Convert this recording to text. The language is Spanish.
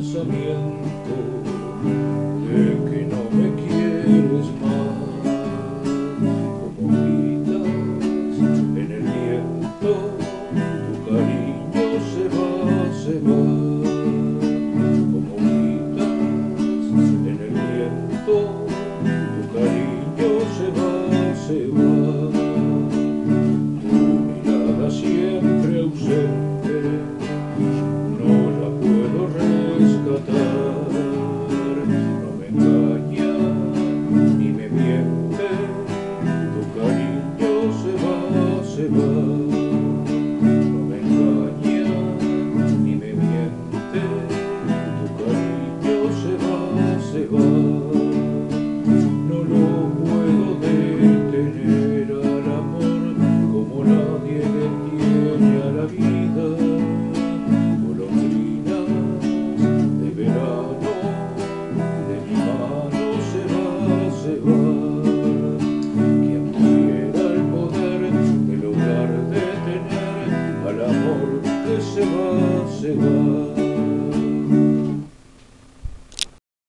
pensamiento de que no me quieres más, como gritas en el viento, tu cariño se va, como gritas en el viento, tu cariño se va, tu mirada siempre ausente, no la puedo rescatar, no me engaña ni me miente, tu cariño se va, no me engaña ni me miente, tu cariño se va, no lo puedo detener al amor como nadie detiene a la vida. De verano, de mi mano se va, quien tuviera el poder de lograr detener al amor que se va,